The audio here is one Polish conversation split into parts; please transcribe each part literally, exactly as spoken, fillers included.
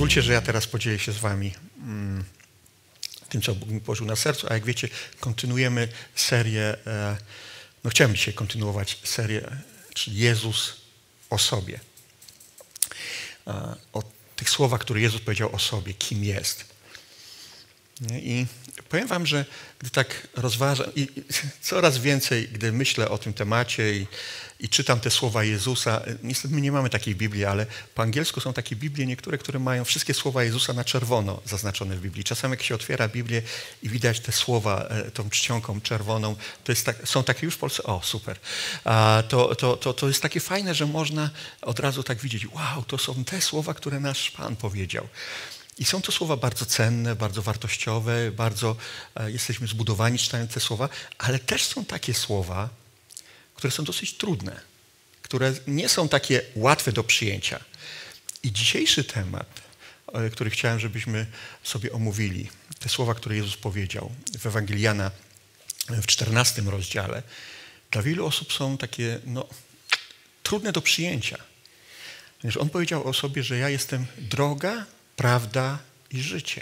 Pozwólcie, że ja teraz podzielę się z wami mm, tym, co Bóg mi położył na sercu, a jak wiecie, kontynuujemy serię, e, no chciałem dzisiaj kontynuować serię, czyli Jezus o sobie. E, o tych słowach, które Jezus powiedział o sobie, kim jest. Nie? I powiem wam, że gdy tak rozważam i coraz więcej, gdy myślę o tym temacie i, i czytam te słowa Jezusa, niestety my nie mamy takiej Biblii, ale po angielsku są takie Biblie niektóre, które mają wszystkie słowa Jezusa na czerwono zaznaczone w Biblii. Czasem jak się otwiera Biblię i widać te słowa tą czcionką czerwoną, to jest tak, są takie już w Polsce, o super, A to, to, to, to jest takie fajne, że można od razu tak widzieć, wow, to są te słowa, które nasz Pan powiedział. I są to słowa bardzo cenne, bardzo wartościowe, bardzo e, jesteśmy zbudowani czytając te słowa, ale też są takie słowa, które są dosyć trudne, które nie są takie łatwe do przyjęcia. I dzisiejszy temat, e, który chciałem, żebyśmy sobie omówili, te słowa, które Jezus powiedział w Ewangelii Jana w czternastym rozdziale, dla wielu osób są takie no, trudne do przyjęcia. Ponieważ On powiedział o sobie, że ja jestem droga, prawda i życie.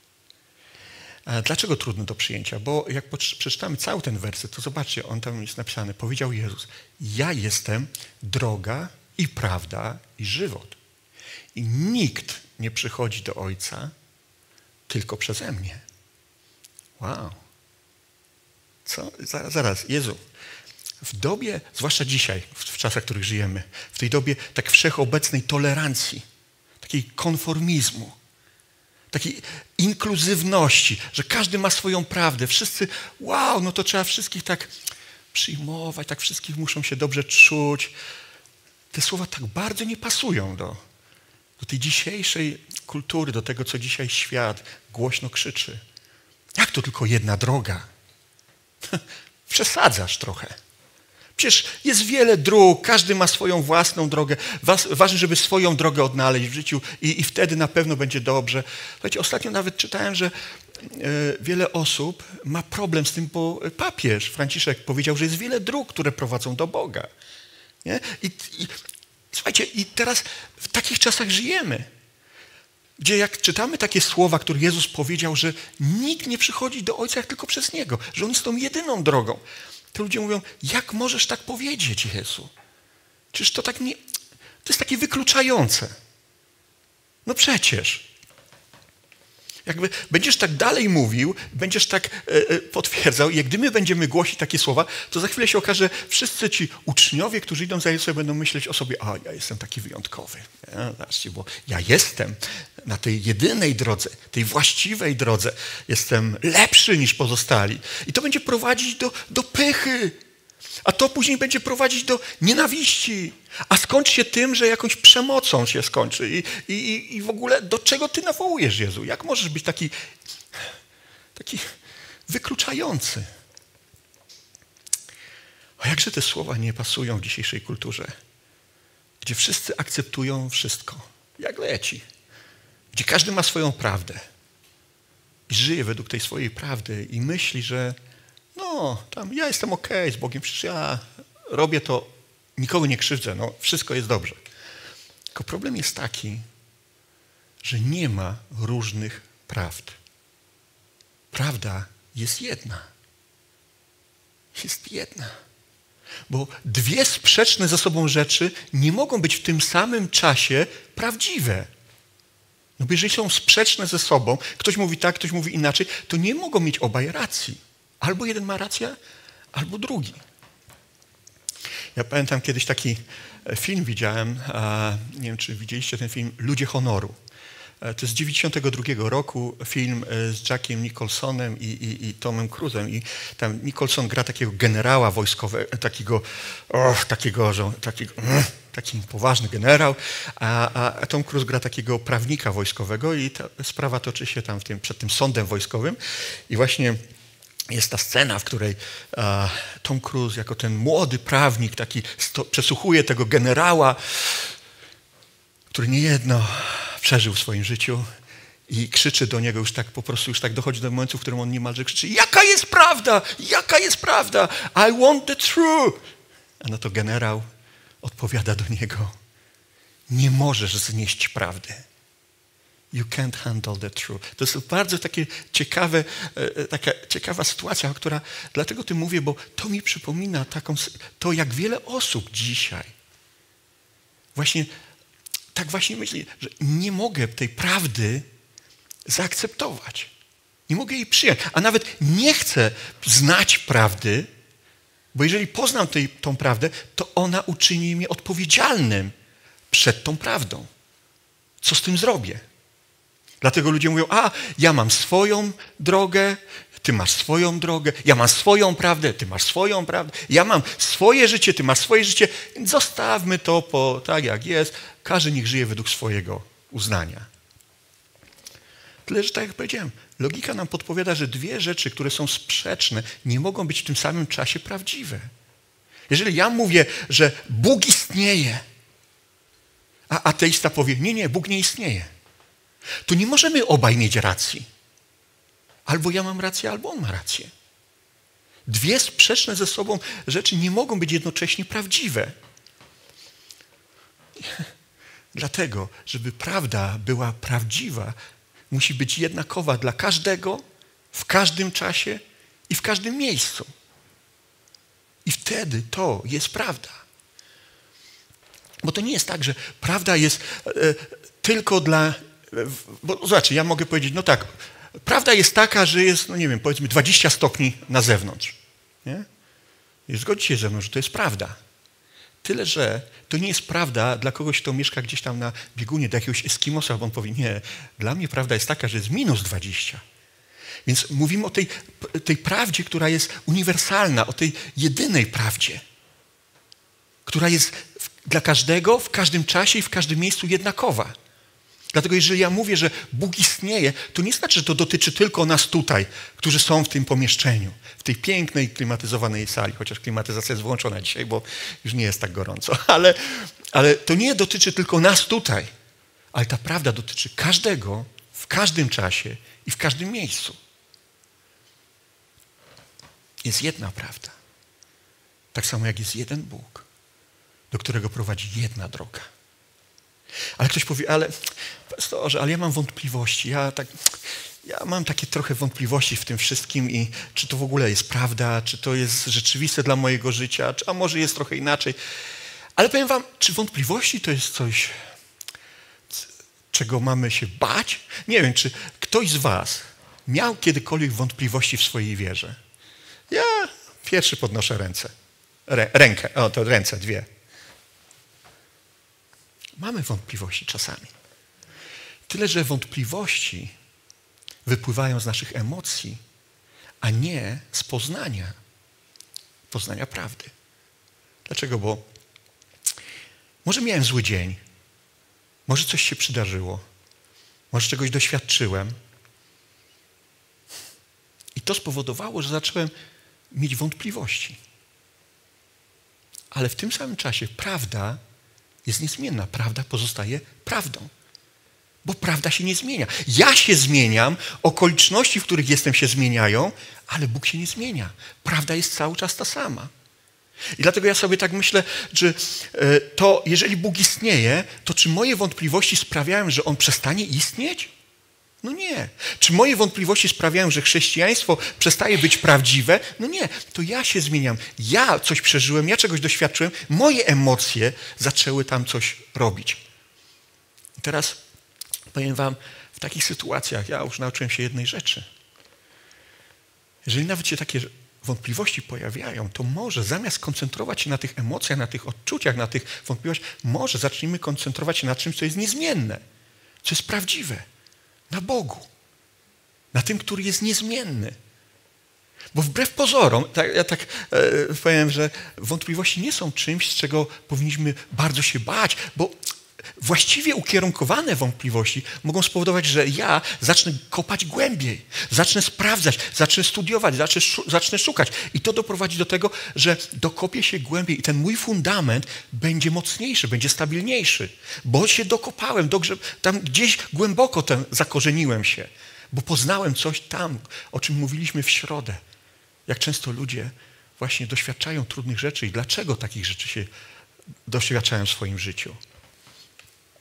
A dlaczego trudno do przyjęcia? Bo jak przeczytamy cały ten werset, to zobaczcie, on tam jest napisany. Powiedział Jezus, ja jestem droga i prawda i żywot. I nikt nie przychodzi do Ojca tylko przeze mnie. Wow. Co? Zaraz, zaraz. Jezu. W dobie, zwłaszcza dzisiaj, w czasach, w których żyjemy, w tej dobie tak wszechobecnej tolerancji, takiej konformizmu, takiej inkluzywności, że każdy ma swoją prawdę. Wszyscy, wow, no to trzeba wszystkich tak przyjmować, tak wszystkich muszą się dobrze czuć. Te słowa tak bardzo nie pasują do, do tej dzisiejszej kultury, do tego, co dzisiaj świat głośno krzyczy. Jak to tylko jedna droga? Przesadzasz trochę. Przecież jest wiele dróg, każdy ma swoją własną drogę. Ważne, żeby swoją drogę odnaleźć w życiu i, i wtedy na pewno będzie dobrze. Słuchajcie, ostatnio nawet czytałem, że y, wiele osób ma problem z tym, bo papież Franciszek powiedział, że jest wiele dróg, które prowadzą do Boga. Nie? I, i, słuchajcie, i teraz w takich czasach żyjemy, gdzie jak czytamy takie słowa, które Jezus powiedział, że nikt nie przychodzi do Ojca jak tylko przez Niego, że On jest tą jedyną drogą. To ludzie mówią, jak możesz tak powiedzieć, Jezu? Czyż to tak nie... To jest takie wykluczające. No przecież. Jakby będziesz tak dalej mówił, będziesz tak e, e, potwierdzał i jak gdy my będziemy głosić takie słowa, to za chwilę się okaże, że wszyscy ci uczniowie, którzy idą za Jezusem, będą myśleć o sobie, a ja jestem taki wyjątkowy. Ja, zobaczcie, bo ja jestem na tej jedynej drodze, tej właściwej drodze. Jestem lepszy niż pozostali. I to będzie prowadzić do, do pychy. A to później będzie prowadzić do nienawiści. A skończy się tym, że jakąś przemocą się skończy. I, i, i w ogóle do czego ty nawołujesz, Jezu? Jak możesz być taki, taki wykluczający? A jakże te słowa nie pasują w dzisiejszej kulturze, gdzie wszyscy akceptują wszystko, jak leci. Gdzie każdy ma swoją prawdę i żyje według tej swojej prawdy i myśli, że no, tam ja jestem okej okay z Bogiem, przecież ja robię to, nikogo nie krzywdzę, no wszystko jest dobrze. Tylko problem jest taki, że nie ma różnych prawd. Prawda jest jedna. Jest jedna. Bo dwie sprzeczne ze sobą rzeczy nie mogą być w tym samym czasie prawdziwe. No bo jeżeli są sprzeczne ze sobą, ktoś mówi tak, ktoś mówi inaczej, to nie mogą mieć obaj racji. Albo jeden ma rację, albo drugi. Ja pamiętam kiedyś taki film widziałem, nie wiem, czy widzieliście ten film, Ludzie honoru. To jest z dziewięćdziesiątego drugiego roku film z Jackiem Nicholsonem i, i, i Tomem Cruise'em. I tam Nicholson gra takiego generała wojskowego, takiego, oh, takiego, że, takiego taki poważny generał, a, a Tom Cruise gra takiego prawnika wojskowego i ta sprawa toczy się tam w tym, przed tym sądem wojskowym. I właśnie jest ta scena, w której uh, Tom Cruise jako ten młody prawnik taki sto, przesłuchuje tego generała, który niejedno przeżył w swoim życiu i krzyczy do niego już tak, po prostu już tak dochodzi do momentu, w którym on niemalże krzyczy, jaka jest prawda? Jaka jest prawda? I want the truth. A no to generał odpowiada do niego, nie możesz znieść prawdy. you can't handle the truth. To jest bardzo takie ciekawe, taka ciekawa sytuacja, która, dlaczego tym mówię, bo to mi przypomina taką, to jak wiele osób dzisiaj właśnie tak właśnie myśli, że nie mogę tej prawdy zaakceptować. Nie mogę jej przyjąć, a nawet nie chcę znać prawdy, bo jeżeli poznam tej, tą prawdę, to ona uczyni mnie odpowiedzialnym przed tą prawdą. Co z tym zrobię? Dlatego ludzie mówią, a ja mam swoją drogę, ty masz swoją drogę, ja mam swoją prawdę, ty masz swoją prawdę, ja mam swoje życie, ty masz swoje życie, więc zostawmy to po, tak jak jest, każdy niech żyje według swojego uznania. Tyle, że tak jak powiedziałem, logika nam podpowiada, że dwie rzeczy, które są sprzeczne, nie mogą być w tym samym czasie prawdziwe. Jeżeli ja mówię, że Bóg istnieje, a ateista powie, nie, nie, Bóg nie istnieje, to nie możemy obaj mieć racji. Albo ja mam rację, albo on ma rację. Dwie sprzeczne ze sobą rzeczy nie mogą być jednocześnie prawdziwe. Dlatego, żeby prawda była prawdziwa, musi być jednakowa dla każdego, w każdym czasie i w każdym miejscu. I wtedy to jest prawda. Bo to nie jest tak, że prawda jest e, tylko dla... E, bo zobaczcie, ja mogę powiedzieć, no tak, prawda jest taka, że jest, no nie wiem, powiedzmy dwadzieścia stopni na zewnątrz. Nie? I zgodzi się ze mną, że to jest prawda. Tyle, że to nie jest prawda dla kogoś, kto mieszka gdzieś tam na biegunie, do jakiegoś Eskimosa, bo on powie, nie, dla mnie prawda jest taka, że jest minus dwadzieścia. Więc mówimy o tej, tej prawdzie, która jest uniwersalna, o tej jedynej prawdzie, która jest w, dla każdego, w każdym czasie i w każdym miejscu jednakowa. Dlatego jeżeli ja mówię, że Bóg istnieje, to nie znaczy, że to dotyczy tylko nas tutaj, którzy są w tym pomieszczeniu, w tej pięknej, klimatyzowanej sali, chociaż klimatyzacja jest włączona dzisiaj, bo już nie jest tak gorąco, ale, ale to nie dotyczy tylko nas tutaj, ale ta prawda dotyczy każdego, w każdym czasie i w każdym miejscu. Jest jedna prawda. Tak samo jak jest jeden Bóg, do którego prowadzi jedna droga. Ale ktoś powie, ale pastorze, ale ja mam wątpliwości, ja, tak, ja mam takie trochę wątpliwości w tym wszystkim i czy to w ogóle jest prawda, czy to jest rzeczywiste dla mojego życia, czy, a może jest trochę inaczej. Ale powiem wam, czy wątpliwości to jest coś, czego mamy się bać? Nie wiem, czy ktoś z was miał kiedykolwiek wątpliwości w swojej wierze? Ja pierwszy podnoszę ręce. Rę, rękę, o to ręce, dwie. Mamy wątpliwości czasami. Tyle, że wątpliwości wypływają z naszych emocji, a nie z poznania. Poznania prawdy. Dlaczego? Bo może miałem zły dzień, może coś się przydarzyło, może czegoś doświadczyłem i to spowodowało, że zacząłem mieć wątpliwości. Ale w tym samym czasie prawda jest niezmienna. Prawda pozostaje prawdą. Bo prawda się nie zmienia. Ja się zmieniam, okoliczności, w których jestem, się zmieniają, ale Bóg się nie zmienia. Prawda jest cały czas ta sama. I dlatego ja sobie tak myślę, że to, jeżeli Bóg istnieje, to czy moje wątpliwości sprawiają, że On przestanie istnieć? No nie. Czy moje wątpliwości sprawiają, że chrześcijaństwo przestaje być prawdziwe? No nie. To ja się zmieniam. Ja coś przeżyłem, ja czegoś doświadczyłem, moje emocje zaczęły tam coś robić. I teraz powiem wam, w takich sytuacjach ja już nauczyłem się jednej rzeczy. Jeżeli nawet się takie wątpliwości pojawiają, to może zamiast koncentrować się na tych emocjach, na tych odczuciach, na tych wątpliwościach, może zacznijmy koncentrować się na czymś, co jest niezmienne, co jest prawdziwe. Na Bogu. Na tym, który jest niezmienny. Bo wbrew pozorom, tak, ja tak e, powiem, że wątpliwości nie są czymś, z czego powinniśmy bardzo się bać, bo właściwie ukierunkowane wątpliwości mogą spowodować, że ja zacznę kopać głębiej, zacznę sprawdzać, zacznę studiować, zacznę, zacznę szukać. I to doprowadzi do tego, że dokopię się głębiej i ten mój fundament będzie mocniejszy, będzie stabilniejszy, bo się dokopałem, dogrzeb, tam gdzieś głęboko tam zakorzeniłem się, bo poznałem coś tam, o czym mówiliśmy w środę. Jak często ludzie właśnie doświadczają trudnych rzeczy i dlaczego takich rzeczy się doświadczają w swoim życiu.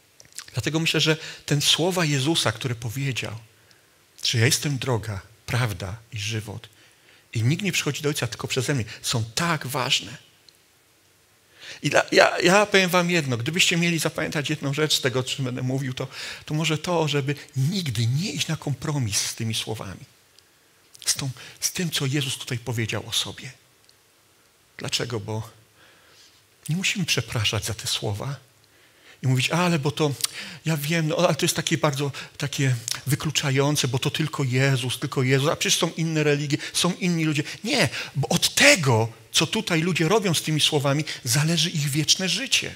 Dlatego myślę, że ten słowa Jezusa, które powiedział, że ja jestem droga, prawda i żywot i nikt nie przychodzi do Ojca tylko przeze mnie, są tak ważne. I dla, ja, ja powiem wam jedno, gdybyście mieli zapamiętać jedną rzecz z tego, o czym będę mówił, to, to może to, żeby nigdy nie iść na kompromis z tymi słowami. Z, tą, z tym, co Jezus tutaj powiedział o sobie. Dlaczego? Bo nie musimy przepraszać za te słowa i mówić, ale bo to, ja wiem, no, ale to jest takie bardzo takie wykluczające, bo to tylko Jezus, tylko Jezus, a przecież są inne religie, są inni ludzie. Nie, bo od tego, co tutaj ludzie robią z tymi słowami, zależy ich wieczne życie.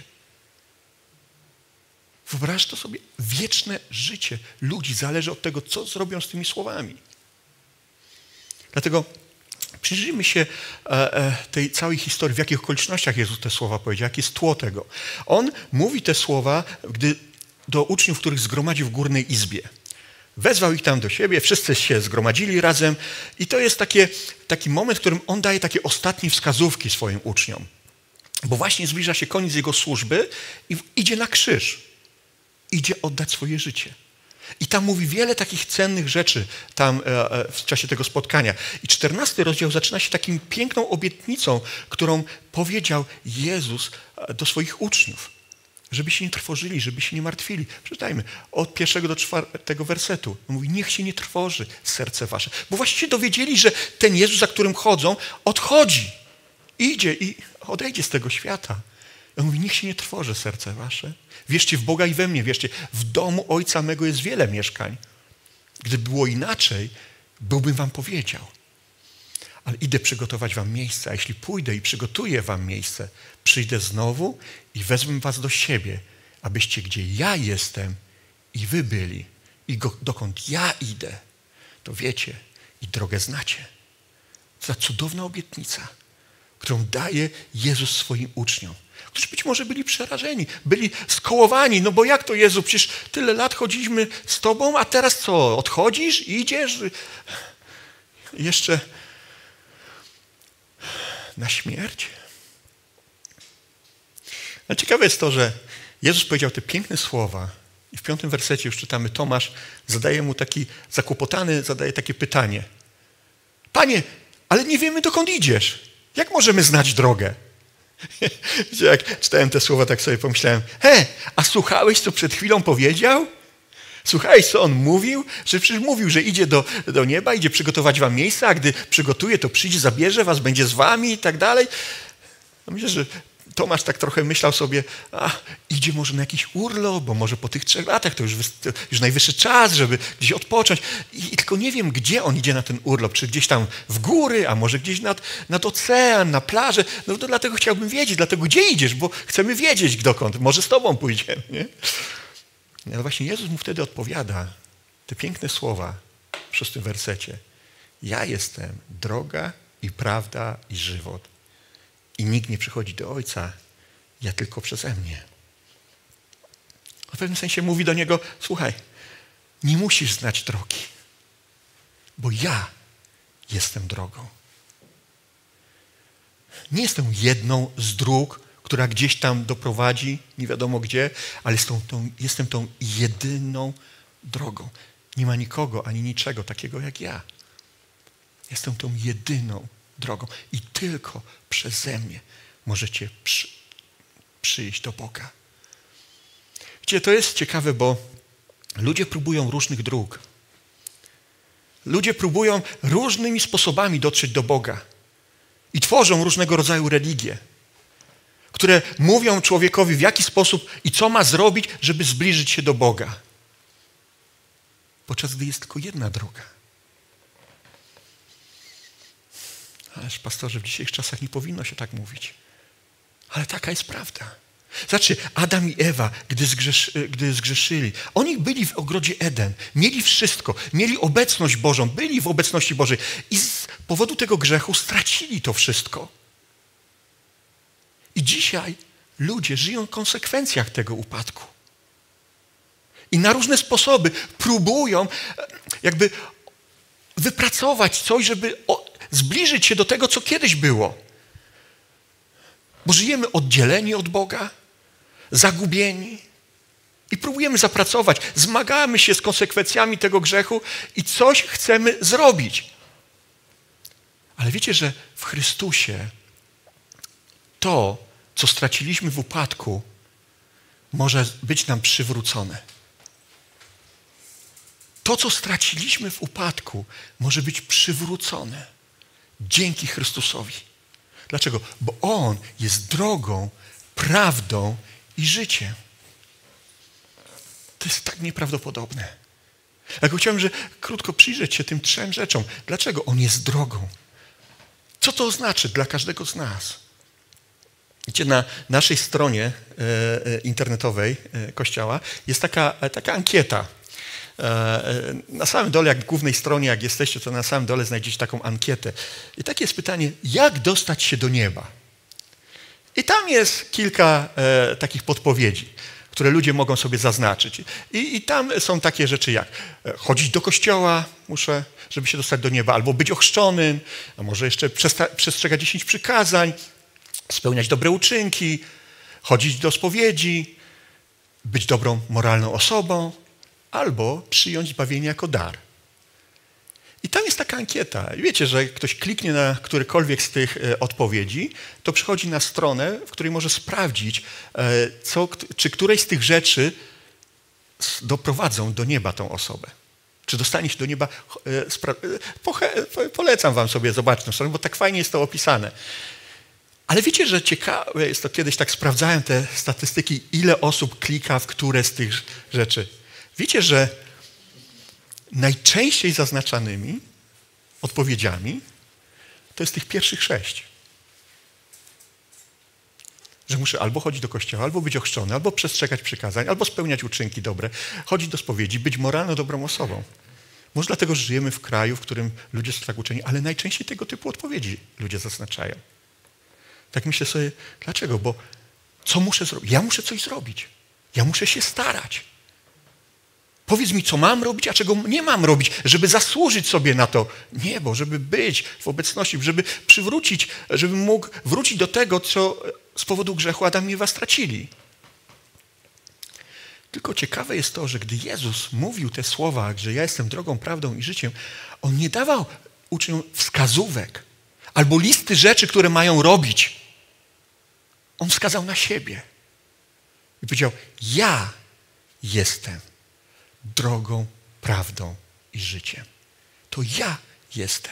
Wyobraź to sobie, wieczne życie ludzi zależy od tego, co zrobią z tymi słowami. Dlatego przyjrzyjmy się tej całej historii, w jakich okolicznościach Jezus te słowa powiedział, jakie jest tło tego. On mówi te słowa, gdy do uczniów, których zgromadził w górnej izbie. Wezwał ich tam do siebie, wszyscy się zgromadzili razem i to jest takie, taki moment, w którym on daje takie ostatnie wskazówki swoim uczniom. Bo właśnie zbliża się koniec jego służby i idzie na krzyż. Idzie oddać swoje życie. I tam mówi wiele takich cennych rzeczy tam e, w czasie tego spotkania. I czternasty rozdział zaczyna się taką piękną obietnicą, którą powiedział Jezus do swoich uczniów. Żeby się nie trwożyli, żeby się nie martwili. Przeczytajmy od pierwszego do czwartego wersetu. On mówi, niech się nie trwoży serce wasze. Bo właśnie się dowiedzieli, że ten Jezus, za którym chodzą, odchodzi. Idzie i odejdzie z tego świata. On mówi, niech się nie trwoży serce wasze. Wierzcie w Boga i we mnie, wierzcie. W domu Ojca mego jest wiele mieszkań. Gdyby było inaczej, byłbym wam powiedział. Ale idę przygotować wam miejsce, a jeśli pójdę i przygotuję wam miejsce, przyjdę znowu i wezmę was do siebie, abyście gdzie ja jestem i wy byli. I go, dokąd ja idę, to wiecie i drogę znacie. To za cudowna obietnica, którą daje Jezus swoim uczniom, którzy być może byli przerażeni, byli skołowani, no bo jak to Jezu, przecież tyle lat chodziliśmy z Tobą, a teraz co, odchodzisz, idziesz? Jeszcze na śmierć? Ale ciekawe jest to, że Jezus powiedział te piękne słowa i w piątym wersecie już czytamy, Tomasz zadaje mu taki, zakłopotany, zadaje takie pytanie. Panie, ale nie wiemy, dokąd idziesz. Jak możemy znać drogę? Jak czytałem te słowa, tak sobie pomyślałem, he, a słuchałeś, co przed chwilą powiedział? Słuchałeś, co on mówił? Że przecież mówił, że idzie do, do nieba, idzie przygotować wam miejsce, a gdy przygotuje, to przyjdzie, zabierze was, będzie z wami i tak dalej. No myślę, że Tomasz tak trochę myślał sobie, a idzie może na jakiś urlop, bo może po tych trzech latach to już, to już najwyższy czas, żeby gdzieś odpocząć. I, I tylko nie wiem, gdzie on idzie na ten urlop. Czy gdzieś tam w góry, a może gdzieś nad, nad ocean, na plażę. No to dlatego chciałbym wiedzieć, dlatego gdzie idziesz, bo chcemy wiedzieć dokąd. Może z tobą pójdziemy. Nie? Ale właśnie Jezus mu wtedy odpowiada te piękne słowa w szóstym wersecie. Ja jestem droga i prawda i żywot. I nikt nie przychodzi do Ojca, ja tylko przeze mnie. W pewnym sensie mówi do niego, słuchaj, nie musisz znać drogi, bo ja jestem drogą. Nie jestem jedną z dróg, która gdzieś tam doprowadzi, nie wiadomo gdzie, ale jestem tą, jestem tą jedyną drogą. Nie ma nikogo ani niczego takiego jak ja. Jestem tą jedyną drogą i tylko przeze mnie możecie przy, przyjść do Boga. Wiecie, to jest ciekawe, bo ludzie próbują różnych dróg. Ludzie próbują różnymi sposobami dotrzeć do Boga i tworzą różnego rodzaju religie, które mówią człowiekowi, w jaki sposób i co ma zrobić, żeby zbliżyć się do Boga. Podczas gdy jest tylko jedna droga. Ależ pastorze, w dzisiejszych czasach nie powinno się tak mówić. Ale taka jest prawda. Zobaczcie, Adam i Ewa, gdy, zgrzesz, gdy zgrzeszyli, oni byli w ogrodzie Eden, mieli wszystko, mieli obecność Bożą, byli w obecności Bożej i z powodu tego grzechu stracili to wszystko. I dzisiaj ludzie żyją w konsekwencjach tego upadku. I na różne sposoby próbują jakby wypracować coś, żeby zbliżyć się do tego, co kiedyś było. Bo żyjemy oddzieleni od Boga, zagubieni. I próbujemy zapracować, zmagamy się z konsekwencjami tego grzechu i coś chcemy zrobić. Ale wiecie, że w Chrystusie to, co straciliśmy w upadku, może być nam przywrócone. To, co straciliśmy w upadku, może być przywrócone dzięki Chrystusowi. Dlaczego? Bo On jest drogą, prawdą i życiem. To jest tak nieprawdopodobne. Ja chciałem, że krótko przyjrzeć się tym trzem rzeczom. Dlaczego On jest drogą? Co to znaczy dla każdego z nas? Wiecie, na naszej stronie e, internetowej e, Kościoła jest taka, taka ankieta. E, na samym dole, jak w głównej stronie, jak jesteście, to na samym dole znajdziecie taką ankietę. I takie jest pytanie, jak dostać się do nieba? I tam jest kilka e, takich podpowiedzi, które ludzie mogą sobie zaznaczyć. I, I tam są takie rzeczy jak chodzić do kościoła, muszę, żeby się dostać do nieba, albo być ochrzczonym, a może jeszcze przestrzegać dziesięć przykazań, spełniać dobre uczynki, chodzić do spowiedzi, być dobrą, moralną osobą, albo przyjąć zbawienie jako dar. I tam jest taka ankieta. Wiecie, że jak ktoś kliknie na którykolwiek z tych e, odpowiedzi, to przychodzi na stronę, w której może sprawdzić, e, co, czy któreś z tych rzeczy doprowadzą do nieba tą osobę. Czy dostanie się do nieba. E, spra- e, polecam wam sobie zobaczyć tę stronę, bo tak fajnie jest to opisane. Ale wiecie, że ciekawe jest to, kiedyś tak sprawdzałem te statystyki, ile osób klika w które z tych rzeczy. Wiecie, że najczęściej zaznaczanymi odpowiedziami to jest tych pierwszych sześć. Że muszę albo chodzić do kościoła, albo być ochrzczony, albo przestrzegać przykazań, albo spełniać uczynki dobre, chodzić do spowiedzi, być moralną, dobrą osobą. Może dlatego, że żyjemy w kraju, w którym ludzie są tak uczeni, ale najczęściej tego typu odpowiedzi ludzie zaznaczają. Tak myślę sobie, dlaczego? Bo co muszę zrobić? Ja muszę coś zrobić. Ja muszę się starać. Powiedz mi, co mam robić, a czego nie mam robić, żeby zasłużyć sobie na to niebo, żeby być w obecności, żeby przywrócić, żeby mógł wrócić do tego, co z powodu grzechu Adam i Ewa stracili. Tylko ciekawe jest to, że gdy Jezus mówił te słowa, że ja jestem drogą, prawdą i życiem, On nie dawał uczniom wskazówek albo listy rzeczy, które mają robić. On wskazał na siebie i powiedział, ja jestem drogą, prawdą i życiem. To ja jestem.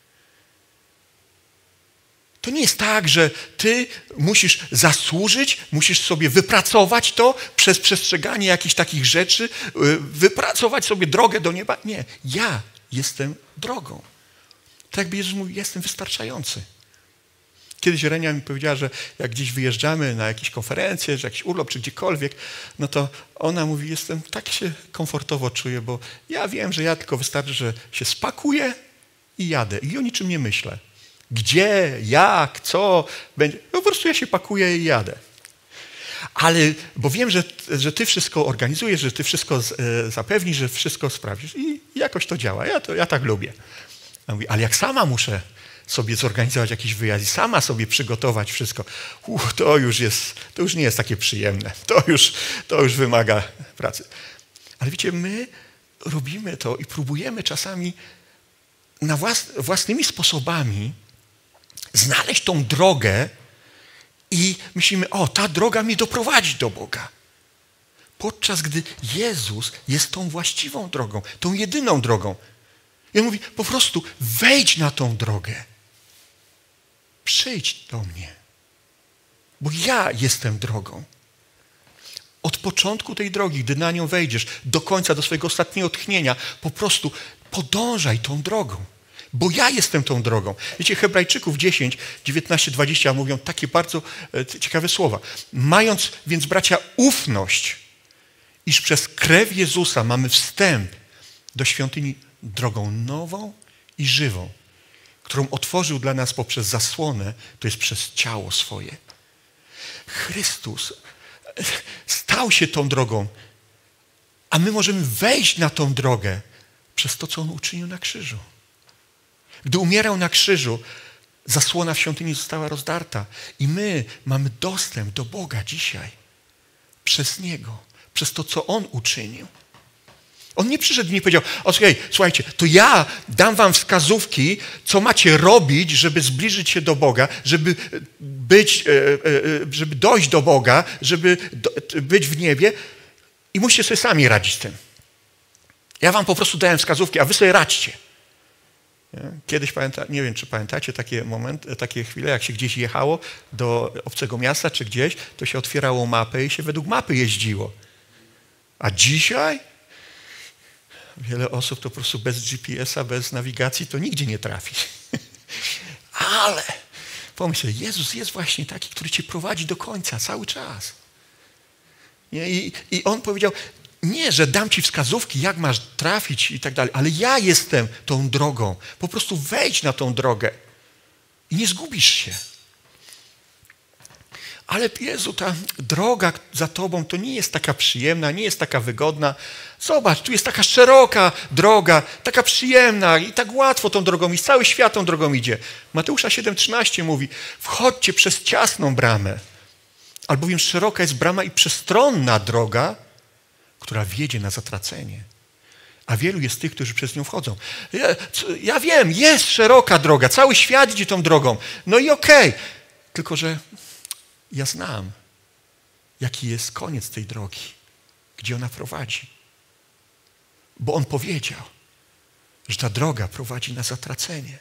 To nie jest tak, że ty musisz zasłużyć, musisz sobie wypracować to przez przestrzeganie jakichś takich rzeczy, wypracować sobie drogę do nieba. Nie, ja jestem drogą. Tak jakby Jezus mówi, jestem wystarczający. Kiedyś Renia mi powiedziała, że jak gdzieś wyjeżdżamy na jakieś konferencje, czy jakiś urlop, czy gdziekolwiek, no to ona mówi, jestem tak się komfortowo czuję, bo ja wiem, że ja tylko wystarczy, że się spakuję i jadę. I o niczym nie myślę. Gdzie, jak, co będzie. No po prostu ja się pakuję i jadę. Ale, bo wiem, że, że ty wszystko organizujesz, że ty wszystko z, e, zapewnisz, że wszystko sprawdzisz. I jakoś to działa. Ja, to, ja tak lubię. A mówi, ale jak sama muszę sobie zorganizować jakiś wyjazd i sama sobie przygotować wszystko, uch, to już jest, to już nie jest takie przyjemne. To już, to już wymaga pracy. Ale wiecie, my robimy to i próbujemy czasami na włas, własnymi sposobami znaleźć tą drogę i myślimy, o, ta droga mnie doprowadzi do Boga. Podczas gdy Jezus jest tą właściwą drogą, tą jedyną drogą. I on mówi, po prostu wejdź na tą drogę. Przyjdź do mnie, bo ja jestem drogą. Od początku tej drogi, gdy na nią wejdziesz, do końca, do swojego ostatniego tchnienia, po prostu podążaj tą drogą, bo ja jestem tą drogą. Wiecie, Hebrajczyków dziesięć, dziewiętnaście, dwadzieścia mówią takie bardzo ciekawe słowa. Mając więc, bracia, ufność, iż przez krew Jezusa mamy wstęp do świątyni drogą nową i żywą, którą otworzył dla nas poprzez zasłonę, to jest przez ciało swoje. Chrystus stał się tą drogą, a my możemy wejść na tą drogę przez to, co On uczynił na krzyżu. Gdy umierał na krzyżu, zasłona w świątyni została rozdarta i my mamy dostęp do Boga dzisiaj przez Niego, Przez to, co On uczynił. On nie przyszedł i nie powiedział, okej, słuchajcie, to ja dam wam wskazówki, co macie robić, żeby zbliżyć się do Boga, żeby być, żeby dojść do Boga, żeby być w niebie i musicie sobie sami radzić z tym. Ja wam po prostu dałem wskazówki, a wy sobie radźcie. Kiedyś, pamięta, nie wiem, czy pamiętacie takie momenty, takie chwile, jak się gdzieś jechało do obcego miasta, czy gdzieś, to się otwierało mapę i się według mapy jeździło. A dzisiaj wiele osób to po prostu bez G P S a, bez nawigacji to nigdzie nie trafi. Ale pomyśl, Jezus jest właśnie taki, który cię prowadzi do końca, cały czas. Nie? I, I On powiedział, nie, że dam ci wskazówki, jak masz trafić i tak dalej, ale ja jestem tą drogą. Po prostu wejdź na tą drogę i nie zgubisz się. Ale Jezu, ta droga za Tobą to nie jest taka przyjemna, nie jest taka wygodna. Zobacz, tu jest taka szeroka droga, taka przyjemna i tak łatwo tą drogą iść, cały świat tą drogą idzie. Mateusza siedem trzynaście mówi, wchodźcie przez ciasną bramę, albowiem szeroka jest brama i przestronna droga, która wiedzie na zatracenie. A wielu jest tych, którzy przez nią wchodzą. Ja, ja wiem, jest szeroka droga, cały świat idzie tą drogą. No i okej, okay. Tylko że ja znam, jaki jest koniec tej drogi, gdzie ona prowadzi. Bo On powiedział, że ta droga prowadzi na zatracenie.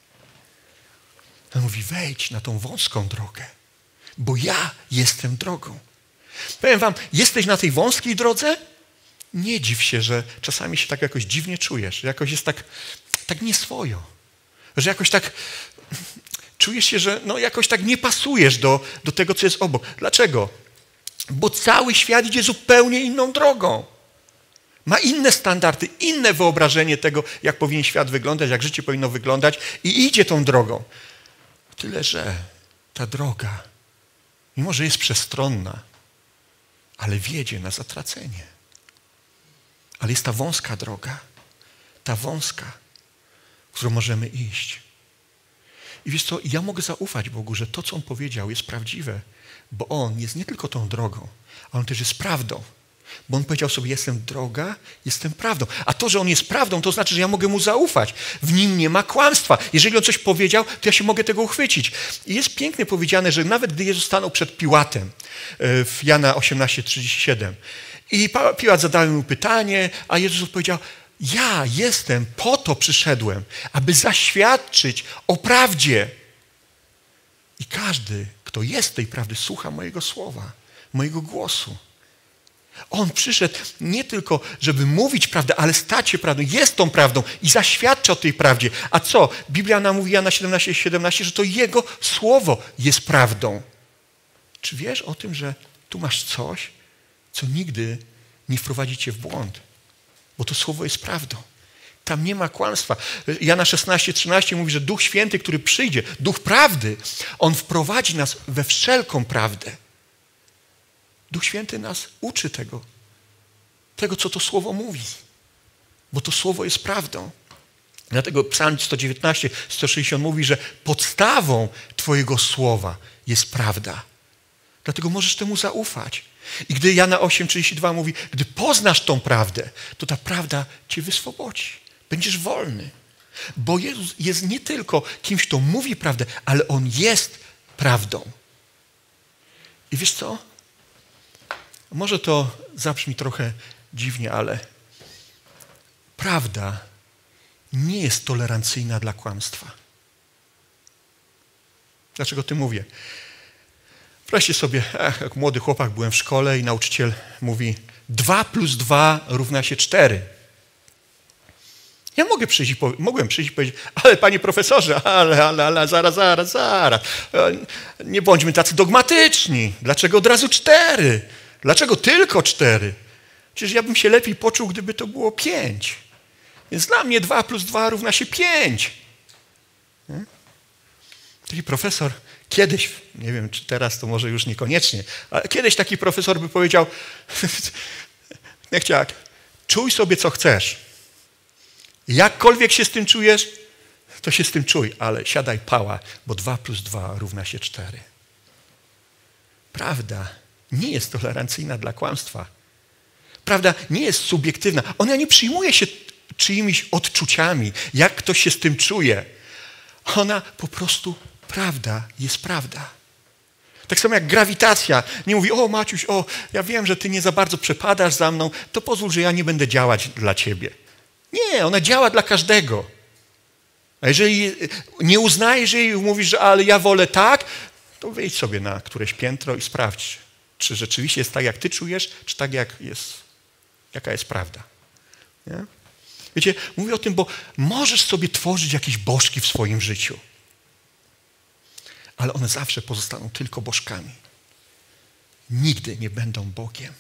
On mówi, wejdź na tą wąską drogę, bo ja jestem drogą. Powiem wam, jesteś na tej wąskiej drodze? Nie dziw się, że czasami się tak jakoś dziwnie czujesz, że jakoś jest tak, tak nieswojo, że jakoś tak czujesz się, że no jakoś tak nie pasujesz do, do tego, co jest obok. Dlaczego? Bo cały świat idzie zupełnie inną drogą. Ma inne standardy, inne wyobrażenie tego, jak powinien świat wyglądać, jak życie powinno wyglądać i idzie tą drogą. Tyle, że ta droga, mimo że jest przestronna, ale wiedzie na zatracenie. Ale jest ta wąska droga, ta wąska, którą możemy iść. I wiesz co, ja mogę zaufać Bogu, że to, co On powiedział, jest prawdziwe, bo On jest nie tylko tą drogą, ale On też jest prawdą. Bo On powiedział sobie, jestem droga, jestem prawdą. A to, że On jest prawdą, to znaczy, że ja mogę Mu zaufać. W Nim nie ma kłamstwa. Jeżeli On coś powiedział, to ja się mogę tego uchwycić. I jest pięknie powiedziane, że nawet gdy Jezus stanął przed Piłatem w Jana osiemnaście trzydzieści siedem i Piłat zadał Mu pytanie, a Jezus odpowiedział, ja jestem, po to przyszedłem, aby zaświadczyć o prawdzie. I każdy, kto jest tej prawdy, słucha mojego słowa, mojego głosu. On przyszedł nie tylko, żeby mówić prawdę, ale stać się prawdą. Jest tą prawdą i zaświadcza o tej prawdzie. A co? Biblia nam mówi, Jana siedemnaście siedemnaście, że to Jego słowo jest prawdą. Czy wiesz o tym, że tu masz coś, co nigdy nie wprowadzi cię w błąd? Bo to słowo jest prawdą. Tam nie ma kłamstwa. Jana szesnaście trzynaście mówi, że Duch Święty, który przyjdzie, Duch prawdy, On wprowadzi nas we wszelką prawdę. Duch Święty nas uczy tego, tego, co to słowo mówi. Bo to słowo jest prawdą. Dlatego Psalm sto dziewiętnaście, sto sześćdziesiąt mówi, że podstawą Twojego słowa jest prawda. Dlatego możesz temu zaufać. I gdy Jana osiem trzydzieści dwa mówi, gdy poznasz tą prawdę, to ta prawda cię wyswobodzi. Będziesz wolny. Bo Jezus jest nie tylko kimś, kto mówi prawdę, ale On jest prawdą. I wiesz co? Może to zabrzmi trochę dziwnie, ale prawda nie jest tolerancyjna dla kłamstwa. Dlaczego ty mówię? Wyobraźcie sobie, ach, jak młody chłopak byłem w szkole i nauczyciel mówi dwa plus dwa równa się cztery. Ja mogę przyjść i powie, mogłem przyjść i powiedzieć, ale panie profesorze, ale, ale, ale, zaraz, zaraz, zaraz. Nie bądźmy tacy dogmatyczni. Dlaczego od razu cztery? Dlaczego tylko cztery? Przecież ja bym się lepiej poczuł, gdyby to było pięć. Więc dla mnie dwa plus dwa równa się pięć. Taki profesor kiedyś, nie wiem czy teraz to może już niekoniecznie, ale kiedyś taki profesor by powiedział, jak czuj sobie co chcesz. Jakkolwiek się z tym czujesz, to się z tym czuj, ale siadaj pała, bo dwa plus dwa równa się cztery. Prawda nie jest tolerancyjna dla kłamstwa. Prawda nie jest subiektywna. Ona nie przyjmuje się czyimiś odczuciami, jak ktoś się z tym czuje. Ona po prostu, prawda jest prawda. Tak samo jak grawitacja. Nie mówi, o Maciuś, o, ja wiem, że ty nie za bardzo przepadasz za mną, to pozwól, że ja nie będę działać dla ciebie. Nie, ona działa dla każdego. A jeżeli nie uznajesz jej i mówisz, że ale ja wolę tak, to wyjdź sobie na któreś piętro i sprawdź, czy rzeczywiście jest tak, jak ty czujesz, czy tak, jak jest, jaka jest prawda. Nie? Wiecie, mówię o tym, bo możesz sobie tworzyć jakieś bożki w swoim życiu, ale one zawsze pozostaną tylko bożkami. Nigdy nie będą Bogiem.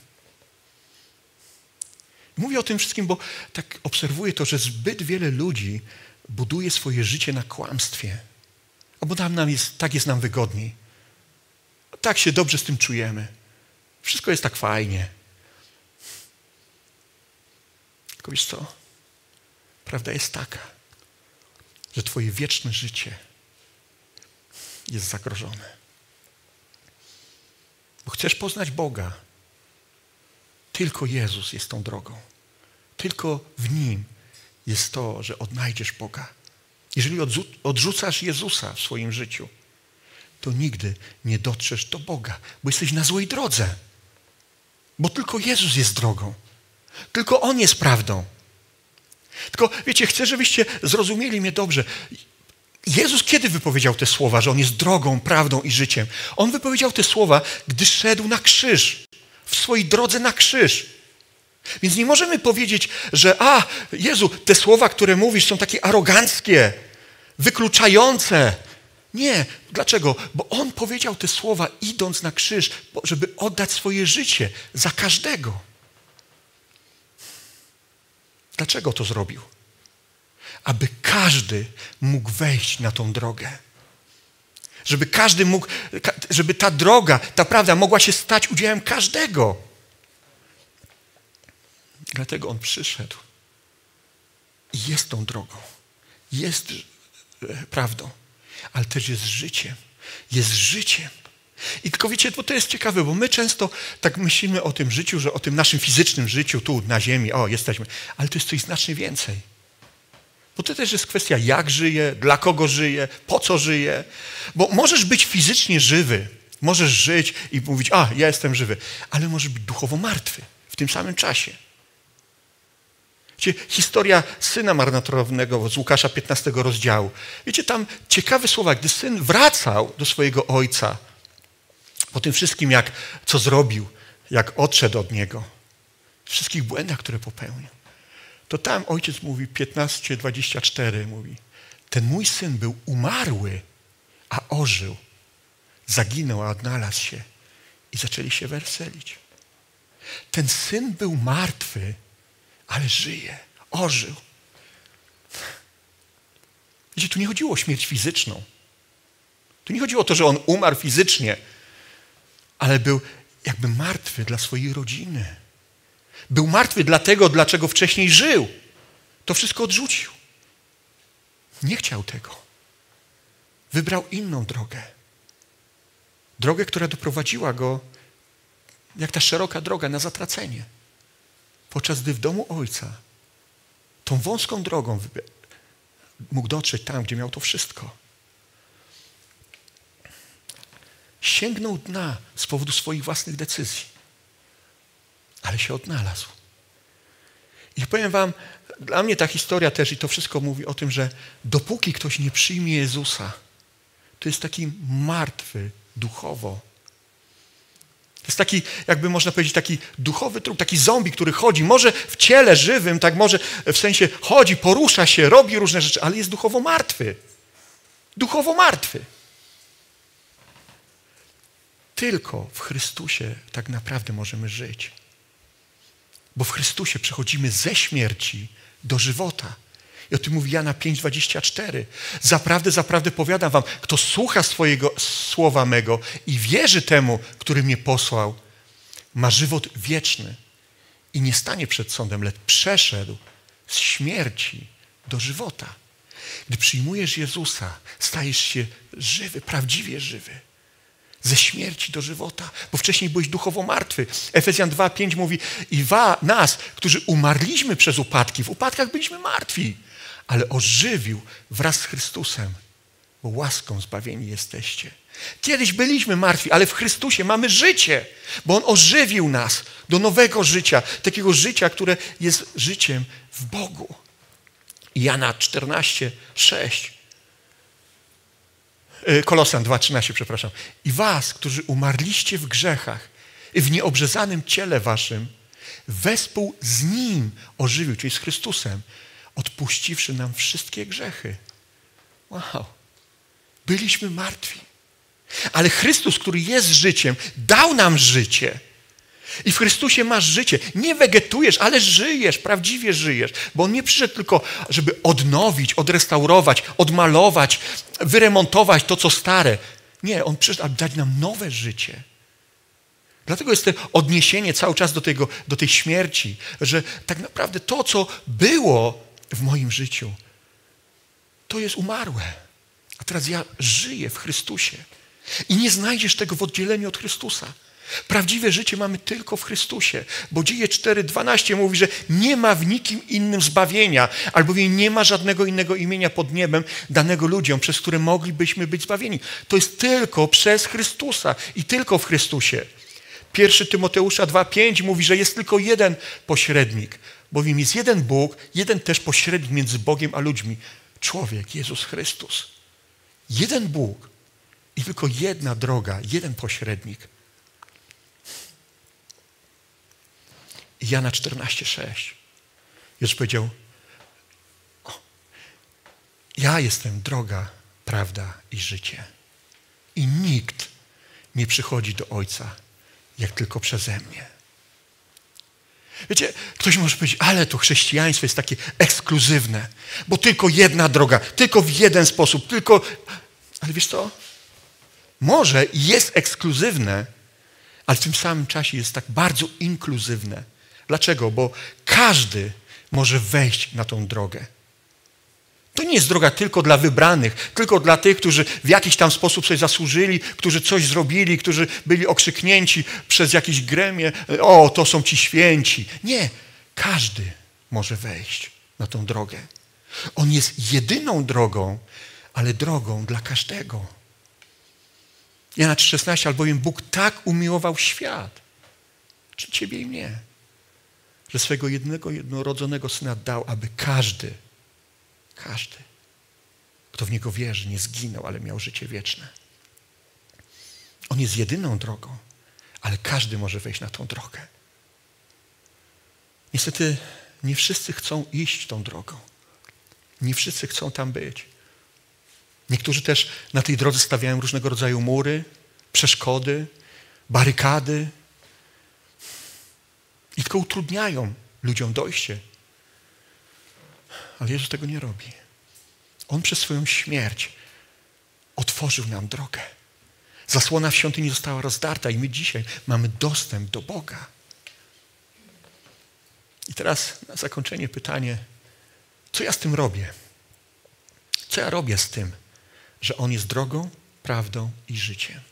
Mówię o tym wszystkim, bo tak obserwuję to, że zbyt wiele ludzi buduje swoje życie na kłamstwie. Albo nam, nam jest, tak jest nam wygodniej. Tak się dobrze z tym czujemy. Wszystko jest tak fajnie. Tylko wiesz co? Prawda jest taka, że twoje wieczne życie jest zagrożone. Bo chcesz poznać Boga. Tylko Jezus jest tą drogą. Tylko w Nim jest to, że odnajdziesz Boga. Jeżeli odrzucasz Jezusa w swoim życiu, to nigdy nie dotrzesz do Boga, bo jesteś na złej drodze. Bo tylko Jezus jest drogą. Tylko On jest prawdą. Tylko, wiecie, chcę, żebyście zrozumieli mnie dobrze. Jezus kiedy wypowiedział te słowa, że On jest drogą, prawdą i życiem? On wypowiedział te słowa, gdy szedł na krzyż. W swojej drodze na krzyż. Więc nie możemy powiedzieć, że a, Jezu, te słowa, które mówisz, są takie aroganckie, wykluczające. Nie. Dlaczego? Bo On powiedział te słowa idąc na krzyż, żeby oddać swoje życie za każdego. Dlaczego to zrobił? Aby każdy mógł wejść na tą drogę. Żeby każdy mógł, żeby ta droga, ta prawda mogła się stać udziałem każdego. Dlatego On przyszedł. I jest tą drogą. Jest prawdą. Ale też jest życiem. Jest życiem. I tylko wiecie, bo to jest ciekawe, bo my często tak myślimy o tym życiu, że o tym naszym fizycznym życiu tu na ziemi, o jesteśmy, ale to jest coś znacznie więcej. Bo to też jest kwestia, jak żyję, dla kogo żyję, po co żyję. Bo możesz być fizycznie żywy, możesz żyć i mówić, a ja jestem żywy, ale możesz być duchowo martwy w tym samym czasie. Wiecie, historia syna marnotrawnego z Łukasza piętnastego rozdziału. Wiecie, tam ciekawe słowa, gdy syn wracał do swojego ojca, po tym wszystkim, jak, co zrobił, jak odszedł od niego, wszystkich błędach, które popełnił, to tam ojciec mówi, piętnaście dwadzieścia cztery mówi, ten mój syn był umarły, a ożył. Zaginął, a odnalazł się. I zaczęli się weselić. Ten syn był martwy, ale żyje, ożył. Wiecie, tu nie chodziło o śmierć fizyczną. Tu nie chodziło o to, że on umarł fizycznie, ale był jakby martwy dla swojej rodziny. Był martwy dlatego, dlaczego wcześniej żył. To wszystko odrzucił. Nie chciał tego. Wybrał inną drogę. Drogę, która doprowadziła go, jak ta szeroka droga, na zatracenie. Podczas gdy w domu ojca tą wąską drogą mógł dotrzeć tam, gdzie miał to wszystko. Sięgnął dna z powodu swoich własnych decyzji. Ale się odnalazł. I powiem wam, dla mnie ta historia też i to wszystko mówi o tym, że dopóki ktoś nie przyjmie Jezusa, to jest taki martwy duchowo. To jest taki, jakby można powiedzieć, taki duchowy trup, taki zombie, który chodzi, może w ciele żywym, tak może w sensie chodzi, porusza się, robi różne rzeczy, ale jest duchowo martwy. Duchowo martwy. Tylko w Chrystusie tak naprawdę możemy żyć. Bo w Chrystusie przechodzimy ze śmierci do żywota. I o tym mówi Jana pięć dwadzieścia cztery. Zaprawdę, zaprawdę powiadam wam, kto słucha swojego słowa mego i wierzy temu, który mnie posłał, ma żywot wieczny i nie stanie przed sądem, lecz przeszedł z śmierci do żywota. Gdy przyjmujesz Jezusa, stajesz się żywy, prawdziwie żywy. Ze śmierci do żywota, bo wcześniej byłeś duchowo martwy. Efezjan dwa pięć mówi, i wa, nas, którzy umarliśmy przez upadki, w upadkach byliśmy martwi, ale ożywił wraz z Chrystusem, bo łaską zbawieni jesteście. Kiedyś byliśmy martwi, ale w Chrystusie mamy życie, bo On ożywił nas do nowego życia, takiego życia, które jest życiem w Bogu. Jana czternaście sześć. Kolosan dwa trzynaście, przepraszam. I was, którzy umarliście w grzechach i w nieobrzezanym ciele waszym, wespół z Nim ożywił, czyli z Chrystusem, odpuściwszy nam wszystkie grzechy. Wow. Byliśmy martwi. Ale Chrystus, który jest życiem, dał nam życie. I w Chrystusie masz życie. Nie wegetujesz, ale żyjesz, prawdziwie żyjesz. Bo On nie przyszedł tylko, żeby odnowić, odrestaurować, odmalować, wyremontować to, co stare. Nie, On przyszedł, aby dać nam nowe życie. Dlatego jest to odniesienie cały czas do, tego, do tej śmierci, że tak naprawdę to, co było w moim życiu, to jest umarłe. A teraz ja żyję w Chrystusie. I nie znajdziesz tego w oddzieleniu od Chrystusa. Prawdziwe życie mamy tylko w Chrystusie, bo Dzieje cztery dwanaście mówi, że nie ma w nikim innym zbawienia, albowiem nie ma żadnego innego imienia pod niebem danego ludziom, przez które moglibyśmy być zbawieni. To jest tylko przez Chrystusa i tylko w Chrystusie. Pierwszy Tymoteusza dwa pięć mówi, że jest tylko jeden pośrednik, bowiem jest jeden Bóg, jeden też pośrednik między Bogiem a ludźmi. Człowiek, Jezus Chrystus. Jeden Bóg i tylko jedna droga, jeden pośrednik. Jana czternaście sześć. Jezus powiedział, ja jestem droga, prawda i życie. I nikt nie przychodzi do Ojca, jak tylko przeze mnie. Wiecie, ktoś może powiedzieć, ale to chrześcijaństwo jest takie ekskluzywne, bo tylko jedna droga, tylko w jeden sposób, tylko... Ale wiesz co? Może jest ekskluzywne, ale w tym samym czasie jest tak bardzo inkluzywne. Dlaczego? Bo każdy może wejść na tą drogę. To nie jest droga tylko dla wybranych, tylko dla tych, którzy w jakiś tam sposób sobie zasłużyli, którzy coś zrobili, którzy byli okrzyknięci przez jakieś gremię. O, to są ci święci. Nie. Każdy może wejść na tą drogę. On jest jedyną drogą, ale drogą dla każdego. Jana trzy szesnaście, albowiem Bóg tak umiłował świat, czy ciebie i mnie, że swego jednego, jednorodzonego Syna dał, aby każdy, każdy, kto w Niego wierzy, nie zginął, ale miał życie wieczne. On jest jedyną drogą, ale każdy może wejść na tą drogę. Niestety nie wszyscy chcą iść tą drogą. Nie wszyscy chcą tam być. Niektórzy też na tej drodze stawiają różnego rodzaju mury, przeszkody, barykady i tylko utrudniają ludziom dojście. Ale Jezus tego nie robi. On przez swoją śmierć otworzył nam drogę. Zasłona w świątyni została rozdarta i my dzisiaj mamy dostęp do Boga. I teraz na zakończenie pytanie, co ja z tym robię? Co ja robię z tym, że On jest drogą, prawdą i życiem?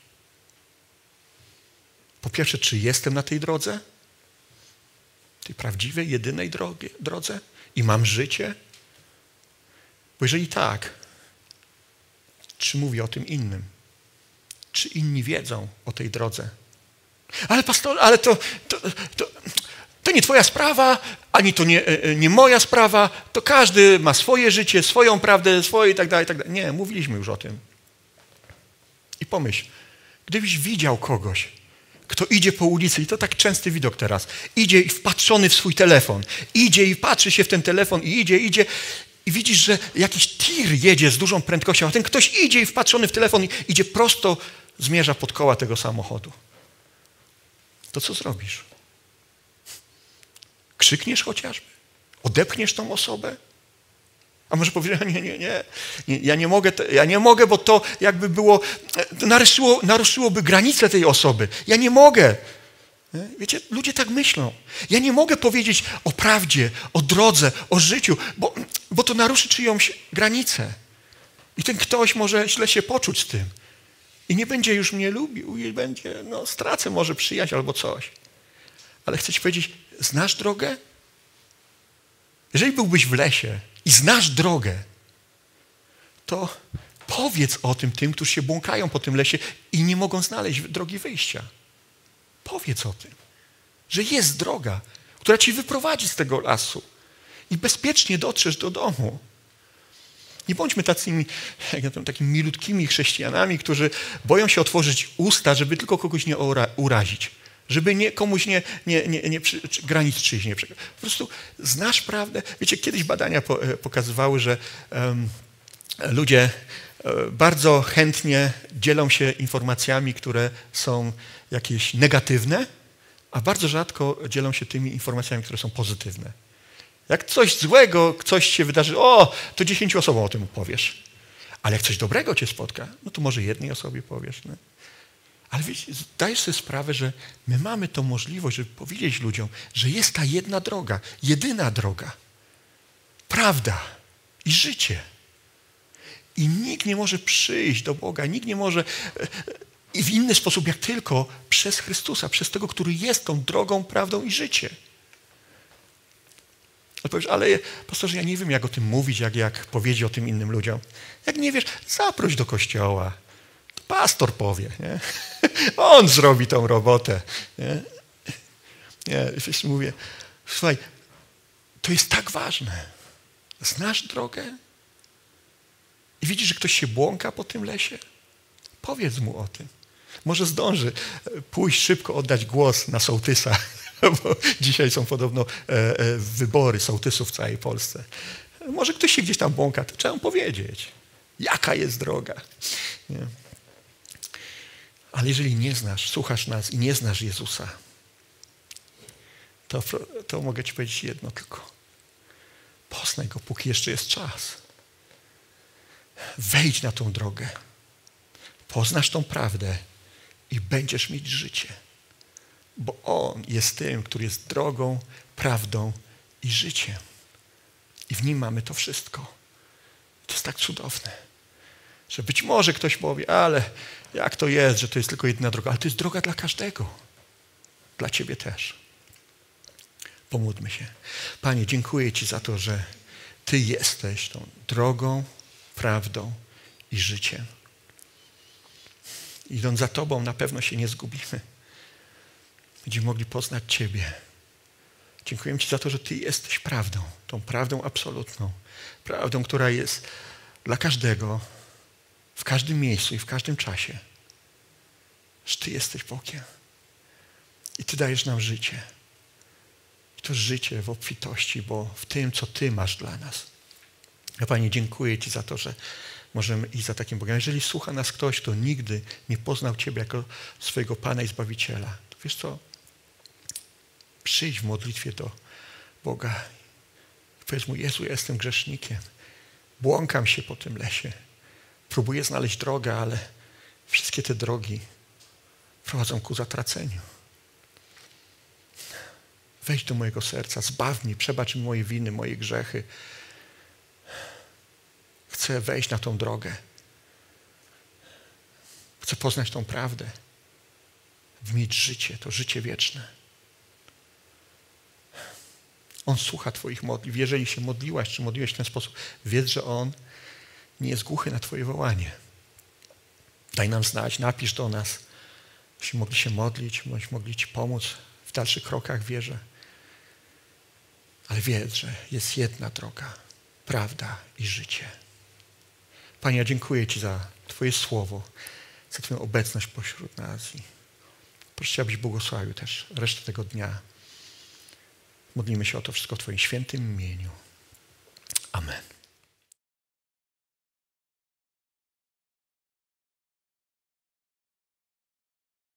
Po pierwsze, czy jestem na tej drodze? Tej prawdziwej, jedynej drogie, drodze? I mam życie? Bo jeżeli tak, czy mówię o tym innym? Czy inni wiedzą o tej drodze? Ale pastor, ale to, to, to, to nie twoja sprawa, ani to nie, nie moja sprawa, to każdy ma swoje życie, swoją prawdę, swoje i tak dalej, i tak dalej. Nie, mówiliśmy już o tym. I pomyśl, gdybyś widział kogoś, kto idzie po ulicy, i to tak częsty widok teraz, idzie i wpatrzony w swój telefon, idzie i patrzy się w ten telefon i idzie, idzie i widzisz, że jakiś tir jedzie z dużą prędkością, a ten ktoś idzie i wpatrzony w telefon i idzie prosto, zmierza pod koła tego samochodu. To co zrobisz? Krzykniesz chociażby? Odepchniesz tą osobę? A może powiesz, nie, nie, nie, nie ja nie mogę, ja nie mogę, bo to jakby było, naruszyło, naruszyłoby granice tej osoby. Ja nie mogę. Wiecie, ludzie tak myślą. Ja nie mogę powiedzieć o prawdzie, o drodze, o życiu, bo, bo to naruszy czyjąś granicę. I ten ktoś może źle się poczuć z tym. I nie będzie już mnie lubił i będzie, no stracę może przyjaźń albo coś. Ale chcę ci powiedzieć, znasz drogę? Jeżeli byłbyś w lesie i znasz drogę, to powiedz o tym tym, którzy się błąkają po tym lesie i nie mogą znaleźć drogi wyjścia. Powiedz o tym, że jest droga, która ci wyprowadzi z tego lasu i bezpiecznie dotrzesz do domu. Nie bądźmy tacymi, jak ja powiem, takimi milutkimi chrześcijanami, którzy boją się otworzyć usta, żeby tylko kogoś nie urazić. Żeby nie, komuś nie, nie, nie, nie przy, granic czyjś nie przekroczyć. Po prostu znasz prawdę. Wiecie, kiedyś badania po, pokazywały, że um, ludzie um, bardzo chętnie dzielą się informacjami, które są jakieś negatywne, a bardzo rzadko dzielą się tymi informacjami, które są pozytywne. Jak coś złego, coś się wydarzy, o, to dziesięciu osobom o tym powiesz. Ale jak coś dobrego cię spotka, no to może jednej osobie powiesz. Nie? Ale wiecie, zdajesz sobie sprawę, że my mamy tą możliwość, żeby powiedzieć ludziom, że jest ta jedna droga, jedyna droga. Prawda i życie. I nikt nie może przyjść do Boga, nikt nie może i w inny sposób, jak tylko przez Chrystusa, przez tego, który jest tą drogą, prawdą i życiem. Ale powiesz, ale pastorze, ja nie wiem, jak o tym mówić, jak, jak powiedzieć o tym innym ludziom. Jak nie wiesz, zaproś do kościoła. To pastor powie. Nie? On zrobi tą robotę. Nie? Nie, wiesz, mówię, słuchaj, to jest tak ważne. Znasz drogę? I widzisz, że ktoś się błąka po tym lesie? Powiedz mu o tym. Może zdąży pójść szybko, oddać głos na sołtysa, bo dzisiaj są podobno e, e, wybory sołtysów w całej Polsce. Może ktoś się gdzieś tam błąka, to trzeba mu powiedzieć, jaka jest droga. Nie? Ale jeżeli nie znasz, słuchasz nas i nie znasz Jezusa, to, to mogę ci powiedzieć jedno tylko. Poznaj Go, póki jeszcze jest czas. Wejdź na tą drogę. Poznasz tą prawdę i będziesz mieć życie. Bo On jest tym, który jest drogą, prawdą i życiem. I w Nim mamy to wszystko. To jest tak cudowne, że być może ktoś powie, ale jak to jest, że to jest tylko jedna droga. Ale to jest droga dla każdego. Dla ciebie też. Pomódlmy się. Panie, dziękuję Ci za to, że Ty jesteś tą drogą, prawdą i życiem. Idąc za Tobą, na pewno się nie zgubimy. Będziemy mogli poznać Ciebie. Dziękuję Ci za to, że Ty jesteś prawdą, tą prawdą absolutną. Prawdą, która jest dla każdego, w każdym miejscu i w każdym czasie. Że Ty jesteś Bogiem. I Ty dajesz nam życie. I to życie w obfitości, bo w tym, co Ty masz dla nas. Ja, Panie, dziękuję Ci za to, że możemy iść za takim Bogiem. Jeżeli słucha nas ktoś, kto nigdy nie poznał Ciebie jako swojego Pana i Zbawiciela, to wiesz co? Przyjdź w modlitwie do Boga i powiedz Mu, Jezu, ja jestem grzesznikiem. Błąkam się po tym lesie. Próbuję znaleźć drogę, ale wszystkie te drogi prowadzą ku zatraceniu. Wejdź do mojego serca, zbaw mnie, przebacz mi moje winy, moje grzechy. Chcę wejść na tą drogę. Chcę poznać tą prawdę. Mieć życie, to życie wieczne. On słucha Twoich modlitw. Jeżeli się modliłaś, czy modliłeś w ten sposób, wiedz, że On nie jest głuchy na Twoje wołanie. Daj nam znać, napisz do nas, byśmy mogli się modlić, byśmy mogli Ci pomóc w dalszych krokach w wierze. Ale wiedz, że jest jedna droga, prawda i życie. Panie, ja dziękuję Ci za Twoje słowo, za Twoją obecność pośród nas. I proszę Cię, abyś błogosławił też resztę tego dnia. Modlimy się o to wszystko w Twoim świętym imieniu. Amen.